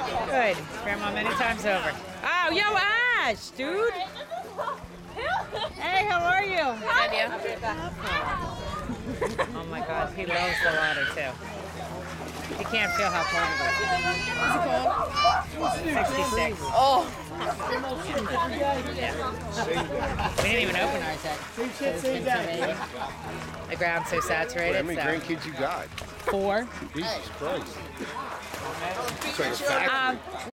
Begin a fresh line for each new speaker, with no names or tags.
Good. Grandma many times over. Oh, yo, Ash, dude. Hey, how are you?
Good, you?
Oh my God, he loves the water too. He can't feel how cold it is. 66.
Oh.
Yeah. We didn't even open ours yet. The ground's so saturated.
How many grandkids you got?
4.
Jesus Christ. It's like a factory.